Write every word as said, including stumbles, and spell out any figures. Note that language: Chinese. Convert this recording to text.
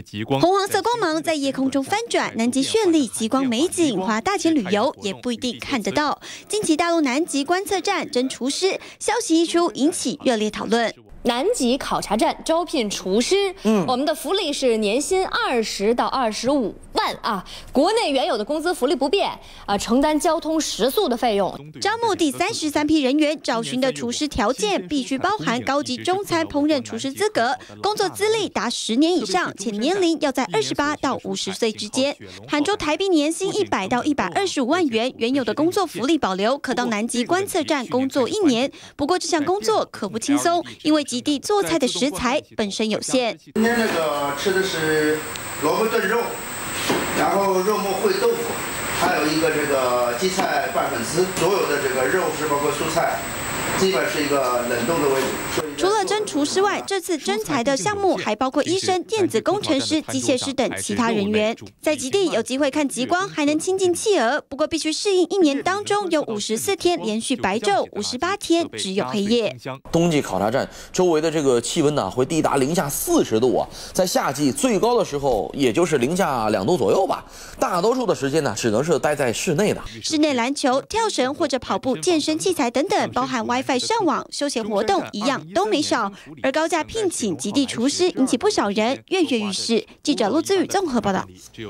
极光。 红黄色光芒在夜空中翻转，南极绚丽极光美景，花大钱旅游也不一定看得到。近期大陆南极观测站征厨师，消息一出引起热烈讨论。 南极考察站招聘厨师，嗯，我们的福利是年薪二十到二十五万啊，国内原有的工资福利不变啊，承担交通食宿的费用。 招募第三十三批人员，找寻的厨师条件必须包含高级中餐烹饪厨师资格，工作资历达十年以上，且年龄要在二十八到五十岁之间，喊出台币年薪一百到一百二十五万元，原有的工作福利保留，可到南极观测站工作一年。不过这项工作可不轻松，因为 极地做菜的食材本身有限。 今天那个吃的是萝卜炖肉，然后肉末烩豆腐，还有一个这个荠菜拌粉丝。所有的这个肉食包括蔬菜，基本是一个冷冻的为主。 除了征厨师外，这次征才的项目还包括医生、电子工程师、机械师等其他人员。在极地有机会看极光，还能亲近企鹅，不过必须适应一年当中有五十四天连续白昼，五十八天只有黑夜。 冬季考察站周围的这个气温呢，会低达零下四十度啊，在夏季最高的时候也就是零下两度左右吧。大多数的时间呢，只能是待在室内的。 室内篮球、跳绳或者跑步、健身器材等等，包含 WiFi 上网、休闲活动一样都 没少，而高价聘请极地厨师引起不少人跃跃欲试。记者陆子宇综合报道。